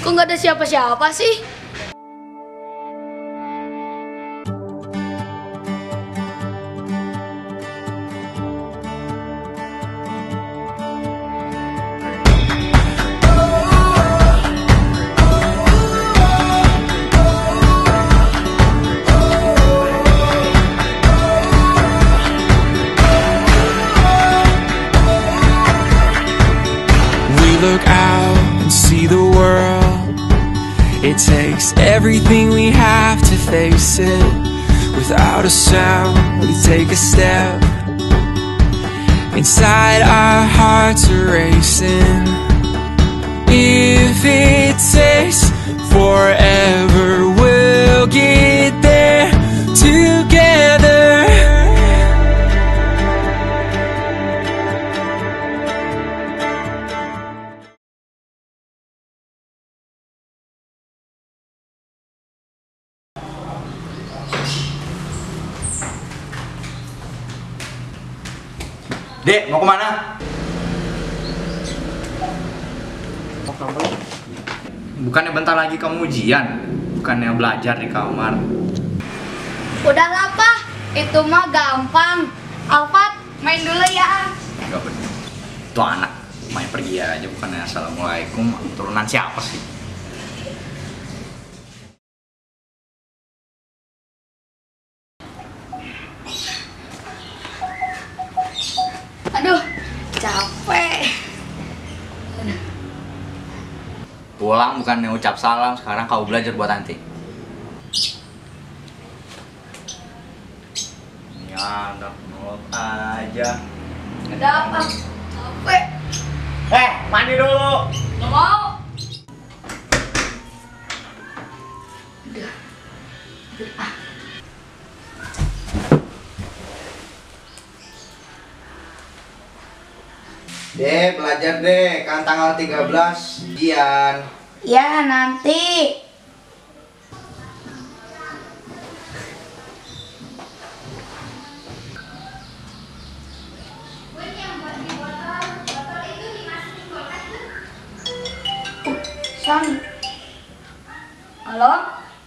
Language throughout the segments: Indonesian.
Kok nggak ada siapa-siapa sih? Look out and see the world. It takes everything we have to face it. Without a sound, we take a step. Inside our hearts are racing. If it takes forever, we'll get there together. Dek, mau kemana? Bukannya bentar lagi kamu ujian? Bukannya belajar di kamar? Udahlah, Pak. Itu mah gampang. Alfat, main dulu ya. Enggak bener. Tuh anak, main pergi aja. Bukannya assalamualaikum. Turunan siapa sih? Aduh, capek. Pulang bukannya ucap salam, sekarang kau belajar buat nanti. Ini anak nurut aja. Ada apa? Capek. Mandi dulu. Nggak mau. Udah. Dek, belajar deh, kan tanggal 13 ujian. Ya, nanti. San. Halo?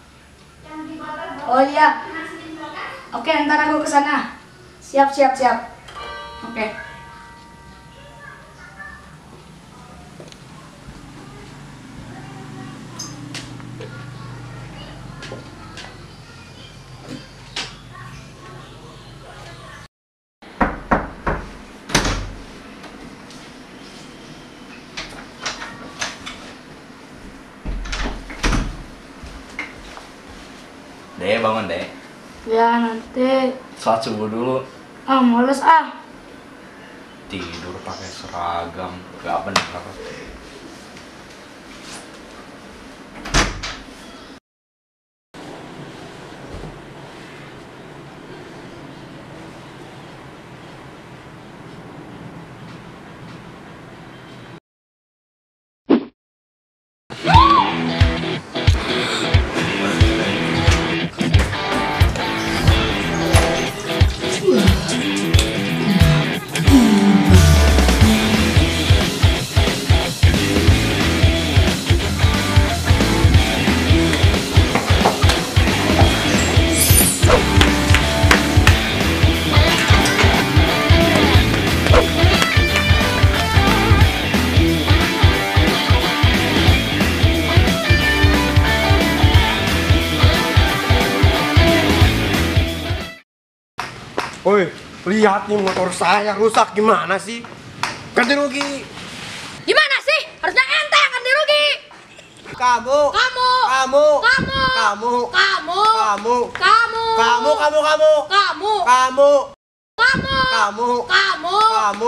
Oh iya. Oke, ntar aku ke sana. Siap. Oke. Dek, bangun dek. Ya, nanti. Sholat subuh dulu. Ah, males ah. Tidur pakai seragam, gak bener. Woi, lihat nih motor saya rusak gimana sih? Ganti rugi. Gimana sih? Harusnya ente yang ganti rugi. Kamu. Kamu. Kamu. Kamu. Kamu. Kamu. Kamu. Kamu. Kamu. Kamu. Kamu. Kamu. Kamu. Kamu. Kamu. Kamu. Kamu.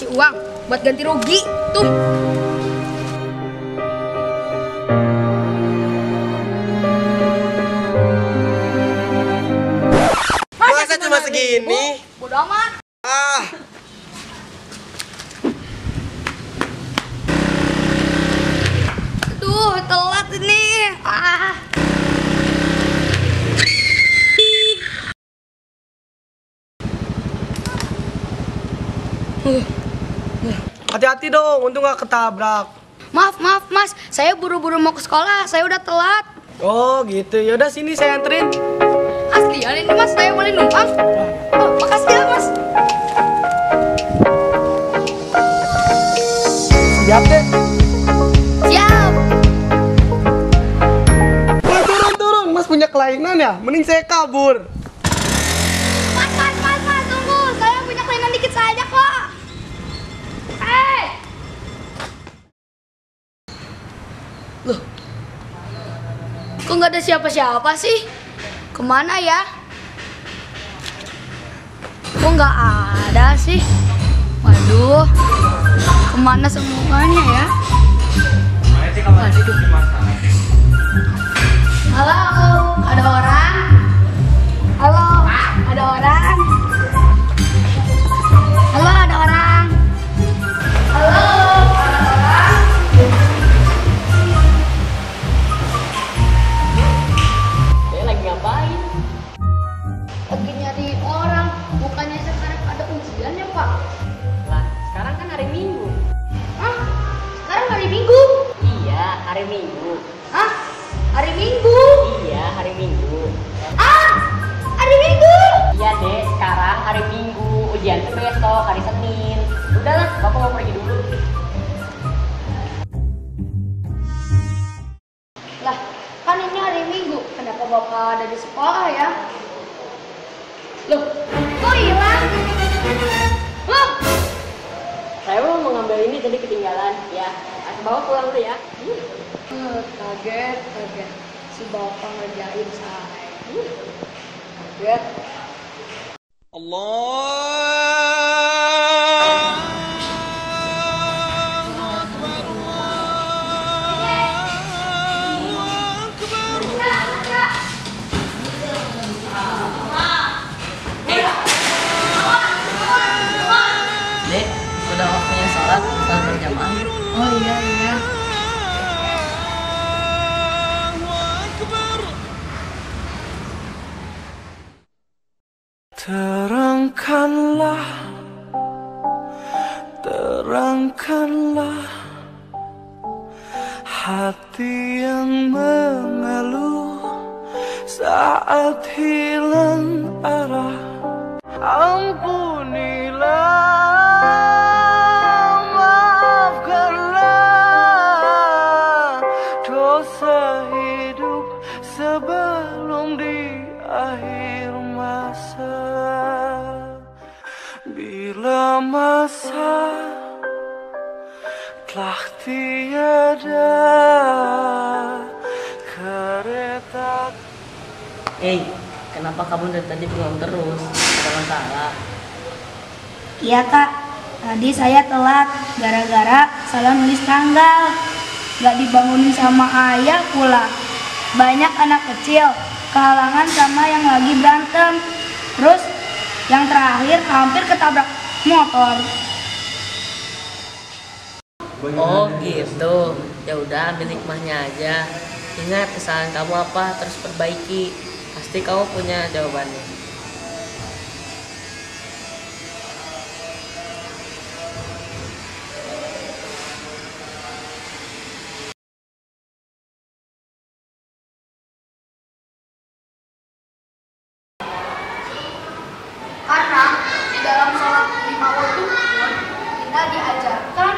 kasih uang buat ganti rugi. Tuh. Masa cuma segini? Bodo amat. Ah, Aduh, telat ini. Ah. hati-hati dong, untung gak ketabrak. Maaf, Mas. Saya buru-buru mau ke sekolah. Saya udah telat. Oh gitu, yaudah sini saya anterin. Aslian ini, Mas. Saya boleh numpang? Oh, makasih ya, Mas. Siap deh. Siap. Turun, mas punya kelainan ya? Mending saya kabur. Mas, tunggu. Saya punya kelainan dikit saja kok. Loh, kok nggak ada siapa-siapa sih? Kemana ya? Kok nggak ada sih? Waduh, kemana semuanya ya? Waduh. Halo, ada orang? Halo, ada orang? Halo, ada orang? Halo, ada orang? Lagi ngapain? Lagi nyari orang, bukannya sekarang ada ujian ya, Pak? Lah, sekarang kan hari Minggu. Hah? Sekarang hari Minggu? Iya, hari Minggu. Hah? Hari Minggu? Iya, hari Minggu. Ah! Hari Minggu? Iya deh, sekarang hari Minggu. Ujian tuh besok, hari Senin. Udahlah, Bapak mau pergi dulu. Lah, kan ini hari Minggu. Kenapa Bapak ada di sekolah ya? Loh, kok hilang? Loh, Saya mau mengambil ini tadi ketinggalan. Ya, Bapak pulang dulu ya. kaget. Si Bapak ngerjain saya. Kaget. Dek, udah waktunya sholat berjamaah. Oh iya. Terangkanlah hati yang mengeluh saat hilang arah. Ampunilah, maafkanlah dosa hidup sebelum di akhir masa. Bila masa telah tiada, kereta. Kenapa kamu dari tadi bengong terus? Ada masalah? Iya Kak, tadi saya telat gara-gara salah nulis tanggal. Gak dibangunin sama ayah pula. Banyak anak kecil kehalangan sama yang lagi berantem. Terus yang terakhir hampir ketabrak motor. Oh gitu. Ya udah, ambil hikmahnya aja. Ingat kesalahan kamu apa, terus perbaiki. Pasti kamu punya jawabannya. Karena di dalam sholat 5 waktu pun kita diajarkan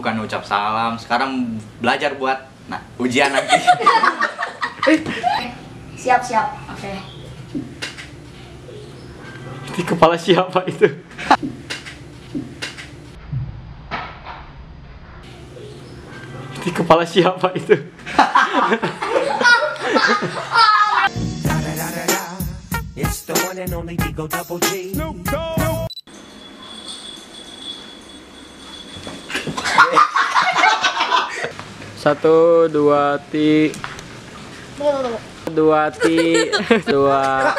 bukan ucap salam. Sekarang belajar buat ujian nanti. Siap. Oke. Di kepala siapa itu? Di kepala siapa itu? It's the one and only Digo Double G. Satu, dua, dua, dua,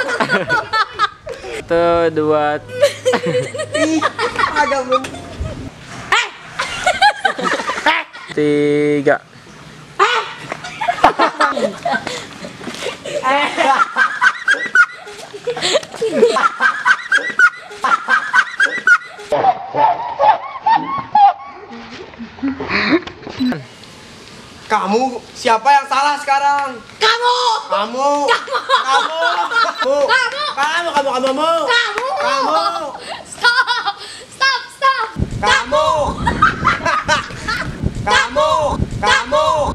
satu, dua, tiga. Kamu siapa yang salah sekarang? Kamu. Stop. Kamu.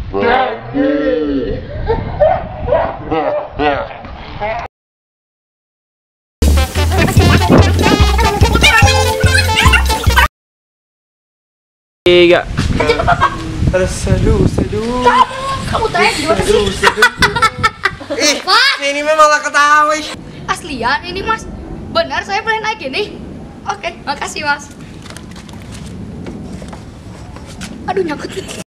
Tiga. Terseduh. Kamu tanya gimana sih? Ini memang malah ketawa. Aslian ini Mas. Benar saya boleh naik ini? Oke, makasih Mas. Aduh nyangkut.